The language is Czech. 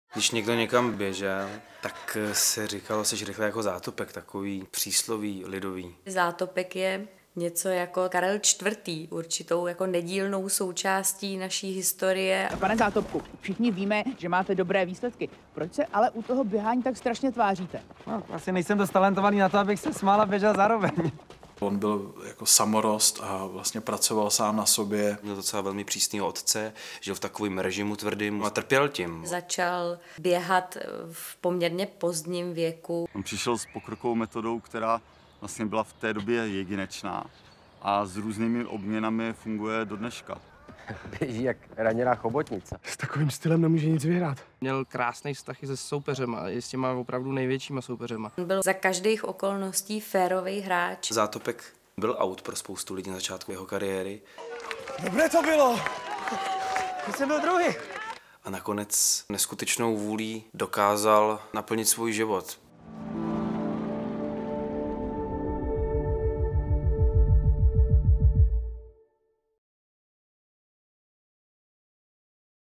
Když někdo někam běžel, tak se říkalo, seš rychle jako Zátopek, takový přísloví lidový. Zátopek je něco jako Karel IV., určitou jako nedílnou součástí naší historie. Pane Zátopku, všichni víme, že máte dobré výsledky. Proč se ale u toho běhání tak strašně tváříte? No, asi nejsem dost talentovaný na to, abych se smál a běžel zároveň. On byl jako samorost a vlastně pracoval sám na sobě. Měl docela velmi přísného otce, žil v takovém režimu tvrdým a trpěl tím. Začal běhat v poměrně pozdním věku. On přišel s pokrokovou metodou, která vlastně byla v té době jedinečná a s různými obměnami funguje do dneška. Běží jak raněná chobotnice. S takovým stylem nemůže nic vyhrát. Měl krásný vztah i se soupeřema, i s těma opravdu největšíma soupeřema. Byl za každých okolností férový hráč. Zátopek byl out pro spoustu lidí na začátku jeho kariéry. Dobré to bylo! Ty jsem byl druhý. A nakonec neskutečnou vůlí dokázal naplnit svůj život.